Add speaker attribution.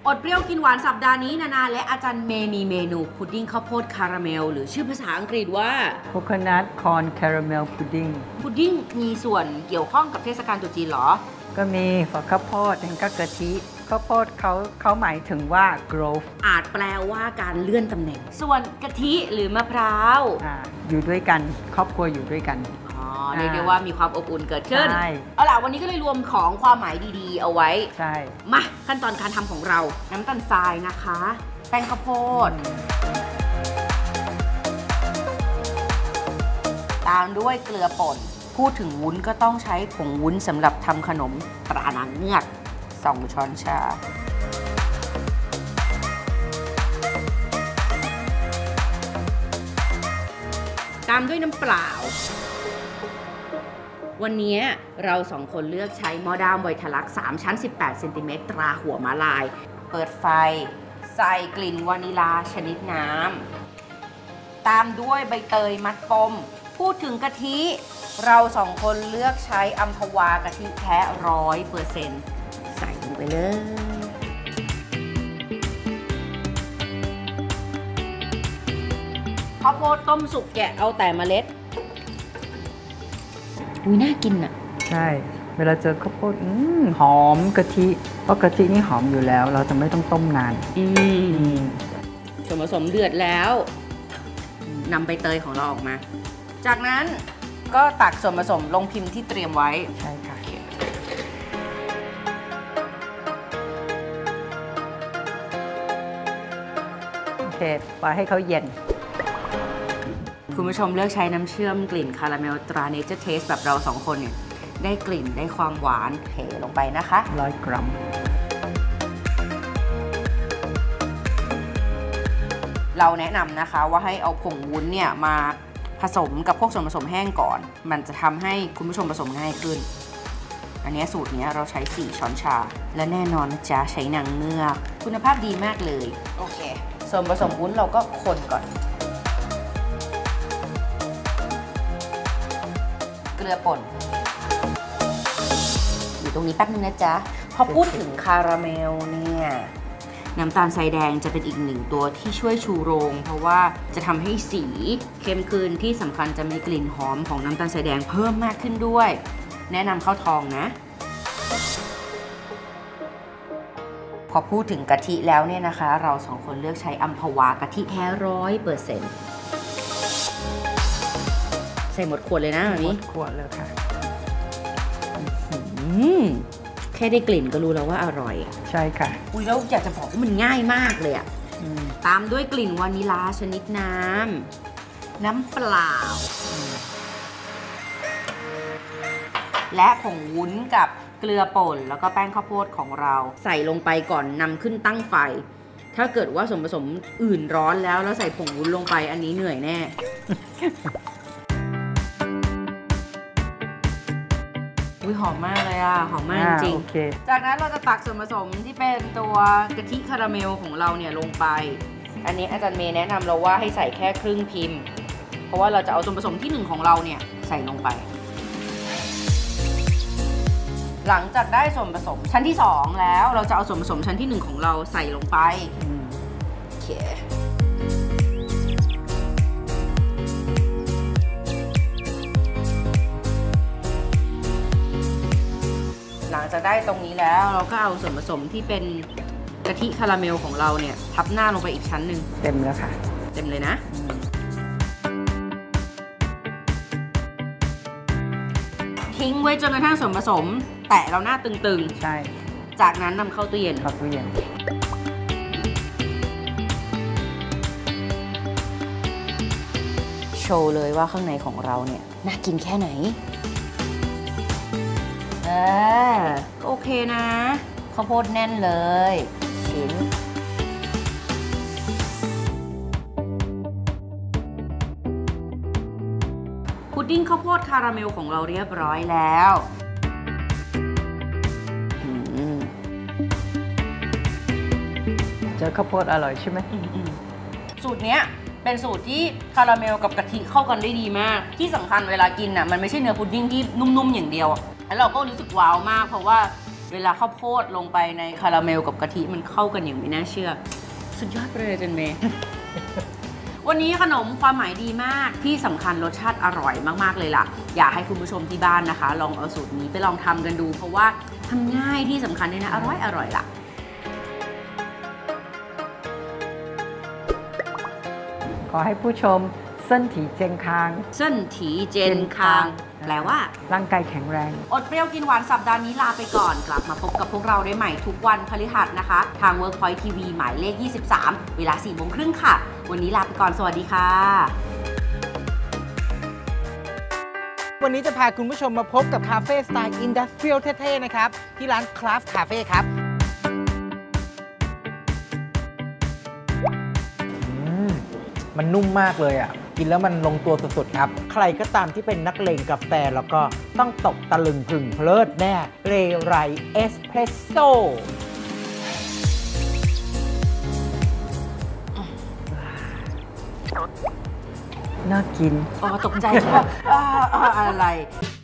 Speaker 1: อดเปรี้ยวกินหวานสัปดาห์นี้นานาและอาจารย์เมย์มีเมนูพุดดิ้งข้าวโพดคาราเมลหรือชื่อภาษาอังกฤษว่า
Speaker 2: Coconut Corn Caramel Pudding
Speaker 1: พุดดิ้งมีส่วนเกี่ยวข้องกับเทศกาลตรุษจีนเหรอ
Speaker 2: ก็มีฝอยข้าวโพดแล้วก็กะทิข้าวโพดเขาหมายถึงว่า growth
Speaker 1: อาจแปลว่าการเลื่อนตำแหน่งส่วนกะทิหรือมะพร้าว
Speaker 2: อยู่ด้วยกันครอบครัวอยู่ด้วยกัน
Speaker 1: เรียกได้ว่ามีความอบอุ่นเกิดขึ้นเอาล่ะวันนี้ก็เลยรวมของความหมายดีๆเอาไว้
Speaker 2: ใช่
Speaker 1: มาขั้นตอนการทำของเราน้ำตาลทรายนะคะแป้งข้าวโพดตามด้วยเกลือป่นพูดถึงวุ้นก็ต้องใช้ผงวุ้นสำหรับทำขนมตราหนังเงือก2 ช้อนชาตามด้วยน้ำเปล่าวันนี้เรา2 คนเลือกใช้หม้อด้ามไวทลัก3 ชั้น 18 เซนติเมตรตราหัวม้าลายเปิดไฟใส่กลิ่นวานิลาชนิดน้ำตามด้วยใบเตยมัดปมพูดถึงกะทิเรา2 คนเลือกใช้อัมพวากะทิแท้ 100% ใส่ลงไปเลยข้าวโพดต้มสุกแกะเอาแต่เมล็ดอุ้ยน่ากินอ่ะ
Speaker 2: ใช่เวลาเจอข้าวโพดหอมกะทิเพราะกะทินี่หอมอยู่แล้วเราจะไม่ต้องต้มนาน
Speaker 1: ส่วนผสมเดือดแล้วนำใบเตยของเราออกมาจากนั้นก็ตักส่วนผสมลงพิมพ์ที่เตรียมไว้
Speaker 2: ใช่ค่ะโอเคปล่อยให้เขาเย็น
Speaker 1: คุณผู้ชมเลือกใช้น้ำเชื่อมกลิ่นคาราเมลตราเนเจอร์เทสแบบเรา2 คนเนี่ยได้กลิ่นได้ความหวานเทลงไปนะคะ
Speaker 2: 100 กรัม
Speaker 1: เราแนะนำนะคะว่าให้เอาผงวุ้นเนี่ยมาผสมกับพวกส่วนผสมแห้งก่อนมันจะทำให้คุณผู้ชมผสมง่ายขึ้นอันนี้สูตรนี้เราใช้4 ช้อนชาและแน่นอนนะจ๊ะใช้นางเงือกคุณภาพดีมากเลยโอเคส่วนผสมวุ้นเราก็คนก่อนเกลือป่นอยู่ตรงนี้แป๊บนึงนะจ๊ะพอพูดถึงคาราเมลเนี่ยน้ำตาลทรายแดงจะเป็นอีก1 ตัวที่ช่วยชูโรงเพราะว่าจะทำให้สีเข้มขึ้นที่สำคัญจะมีกลิ่นหอมของน้ำตาลทรายแดงเพิ่มมากขึ้นด้วยแนะนำข้าวทองนะพอพูดถึงกะทิแล้วเนี่ยนะคะเรา2 คนเลือกใช้อัมพวากะทิแท้ 100%ใส่หมดขวดเลยนะแบบนี้
Speaker 2: หมดขวดเลยค่ะ
Speaker 1: แค่ได้กลิ่นก็รู้แล้วว่าอร่อย
Speaker 2: ใช่ค่ะ
Speaker 1: อุ้ยแล้วอยากจะบอกว่ามันง่ายมากเลยอ่ะตามด้วยกลิ่นวานิลาชนิดน้ำเปล่าและผงวุ้นกับเกลือป่นแล้วก็แป้งข้าวโพดของเราใส่ลงไปก่อนนำขึ้นตั้งไฟถ้าเกิดว่าส่วนผสมอื่นร้อนแล้วใส่ผงวุ้นลงไปอันนี้เหนื่อยแน่อุ้ยหอมมากเลยอ่ะหอมมากจริงจากนั้นเราจะตักส่วนผสมที่เป็นตัวกะทิคาราเมลของเราเนี่ยลงไปอันนี้อาจารย์เมย์แนะนำเราว่าให้ใส่แค่ครึ่งพิมพ์เพราะว่าเราจะเอาส่วนผสมที่1ของเราเนี่ยใส่ลงไปหลังจากได้ส่วนผสมชั้นที่2แล้วเราจะเอาส่วนผสมชั้นที่1ของเราใส่ลงไปโอเคหลังจากได้ตรงนี้แล้วเราก็เอาส่วนผสมที่เป็นกะทิคาราเมลของเราเนี่ยทับหน้าลงไปอีกชั้นหนึ่ง
Speaker 2: เต็มแล้วค่ะ
Speaker 1: เต็มเลยนะทิ้งไว้จนกระทั่งส่วนผสมแตะเราหน้าตึง
Speaker 2: ๆใช่
Speaker 1: จากนั้นนำเข้าตู้เย็นโชว์เลยว่าข้างในของเราเนี่ยน่ากินแค่ไหนโอเคนะข้าวโพดแน่นเลยชิ้นพุดดิ้งข้าวโพดคาราเมลของเราเรียบร้อยแล้ว
Speaker 2: เจอข้าวโพดอร่อยใช่ไหม
Speaker 1: สูตรเนี้ยเป็นสูตรที่คาราเมลกับกะทิเข้ากันได้ดีมากที่สำคัญเวลากินน่ะมันไม่ใช่เนื้อพุดดิ้งที่นุ่มๆอย่างเดียวแล้วเราก็รู้สึกว้าวมากเพราะว่าเวลาข้าวโพดลงไปในคาราเมลกับกะทิมันเข้ากันอย่างไม่น่าเชื่อ สุดยอดไปเลยอาจารย์เมย์ วันนี้ขนมความหมายดีมากที่สำคัญรสชาติอร่อยมากๆเลยล่ะอยากให้คุณผู้ชมที่บ้านนะคะ ลองเอาสูตรนี้ไปลองทำกันดู เพราะว่าทำง่ายที่สำคัญด้วยนะอร่อยล่ะ
Speaker 2: ขอให้ผู้ชมเส้นถีเจงคาง
Speaker 1: เส้นถีเจนคาง แปลว่า
Speaker 2: ร่างกายแข็งแรง
Speaker 1: อดเปรี้ยวกินหวานสัปดาห์นี้ลาไปก่อน กลับมาพบกับพวกเราได้ใหม่ทุกวันพฤหัสนะคะ ทาง Workpoint TV หมายเลข 23 เวลา 4:30 น.ค่ะ วันนี้ลาไปก่อน สวัสดีค่ะ
Speaker 3: วันนี้จะพาคุณผู้ชมมาพบกับคาเฟ่สไตล์อินดัสเทรียลเท่ๆนะครับ ที่ร้าน Craft Cafe ครับมันนุ่มมากเลยอ่ะ กินแล้วมันลงตัวสุดๆครับ ใครก็ตามที่เป็นนักเลงกาแฟแล้วก็ต้องตกตะลึงพึงเพลิดแน่เลไรเอสเพรสโซ่
Speaker 2: น่ากิน
Speaker 1: อ๋อ ตกใจว่าอะไร